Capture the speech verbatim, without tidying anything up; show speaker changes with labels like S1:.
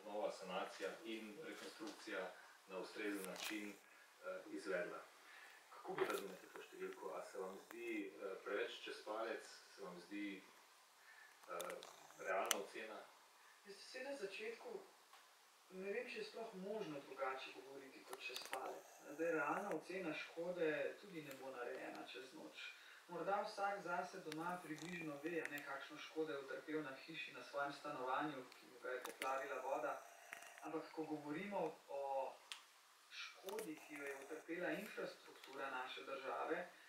S1: obnova, sanacija in rekonstrukcija na ustrezen način izvedla. Kako bi razumete to številko? A se vam zdi preveč čez palec, se vam zdi realna ocena?
S2: Jaz se na začetku ne vem, če je sploh možno drugače govoriti kot čez palec. Zdaj, realna ocena škode tudi ne bo narejena čez noč. Morda vsak zase doma približno ve, ne, kakšno škodo je utrpel na hiši, na svojem stanovanju, ki ga je poplavila voda. Ampak, ko govorimo o škodi, ki jo je utrpela infrastruktura naše države,